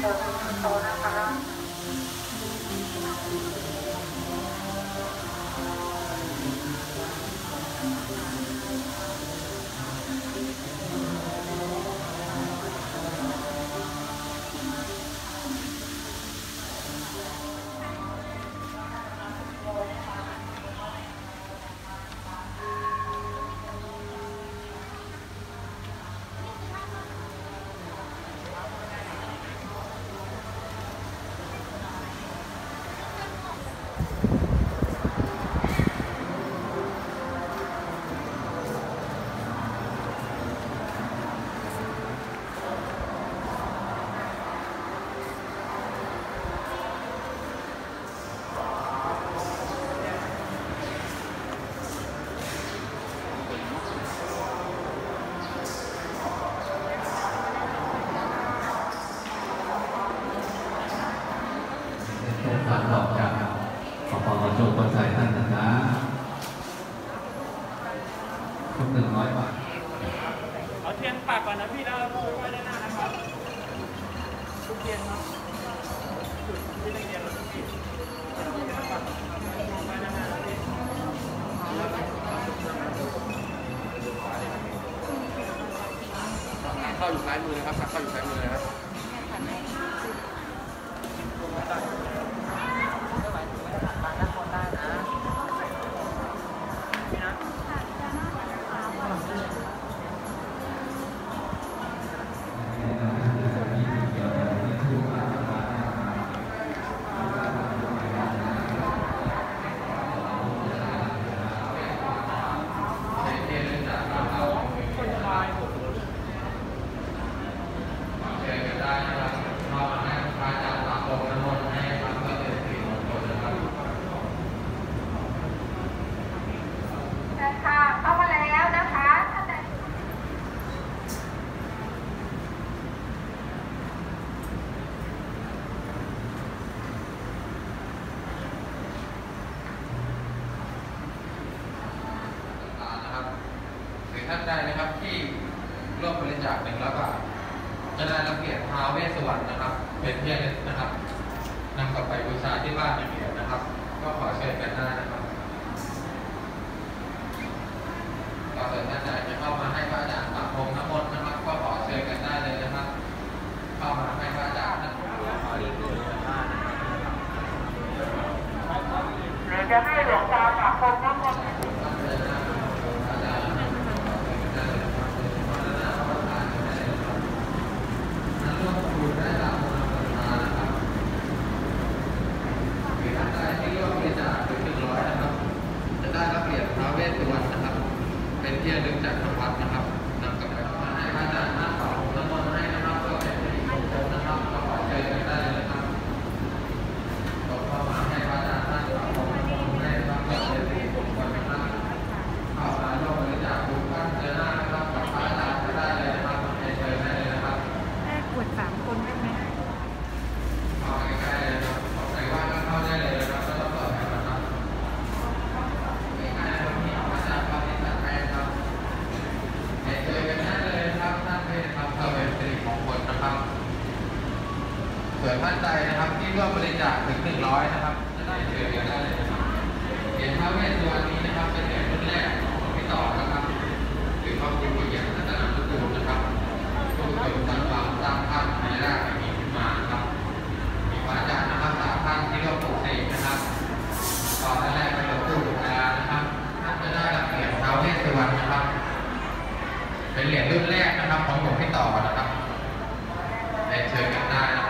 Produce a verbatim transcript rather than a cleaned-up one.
ชิญเป็นสิงโตนะคะการตอบจากขอขอกระจกคนใส่ท่านนะทุกหนึ่งร้อยบาทเอาเทียนปากก่อนนะพี่แล้วพูดไว้ด้านหน้านะครับทุกเทียนครับที่ได้เทียนแล้วทุกทีไว้ด้านหน้านะพี่เข้าอยู่ซ้ายมือนะครับเข้าอยู่ซ้ายมือนะครับท่านใดนะครับที่ร่วมบริจาคหนึ่งร้อยบาทจะได้รับเกียรติท้าวเวสสวรรณนะครับเป็นเที่ยงนะครับนำกลับไปบูชาที่บ้านอย่างเดียวนะครับก็ขอเชิญกันได้นะครับก็เชิญท่านใดจะเข้ามาให้พระอาจารย์ปะพรมน้ำมนต์นะครับก็ขอเชิญกันได้เลยนะครับเข้ามาให้พระอาจารย์นะหรือจะให้หลวงตาปะพรมน้ำมนต์เป็นที่ระลึกจากทางวัดนะครับนำกลับไปให้พระอาจารย์หน้าเสาน้ำมนต์ให้นะครับก็เป็นสิริมงคลนะครับก็ขอเชิญกันได้เลยนะครับก็เข้ามาให้พระอาจารย์หน้าเสาน้ำมนต์ให้นะครับก็เป็นสิริมงคลนะครับเข้ามาร่วมบริจาคบุญท่านเจอหน้านะครับกับพระอาจารย์ก็ได้เลยนะครับเชิญได้เลยนะครับแค่กดสามคนได้ไหมเข้ามาใกล้ๆเลยนะครับใส่ว่าก็เข้าได้เลยนะครับก็ต้องต่อแถวนะครับส่วนท่านใดนะครับที่ร่วมบริจาคถึงหนึ่งร้อยนะครับจะได้เชิญกันได้เลยนะครับเหรียญท้าวเวสสุวรรณนี้นะครับเป็นเหรียญรุ่นแรกของพี่ต่อนะครับหรือว่าคุณเหรียญรัตนนุกูลนะครับผู้คนสร้างความสร้างภาพในร่างนี้ขึ้นมาครับมีพระอาจารย์นะครับสามท่านที่ร่วมปลูกเสกนะครับตอนแรกเป็นหลวงปู่ดุลานะครับท่านจะได้รับเหรียญท้าวเวสสุวรรณนะครับเป็นเหรียญรุ่นแรกนะครับของหลวงพี่ต่อนะครับเชิญกันได้นะครับ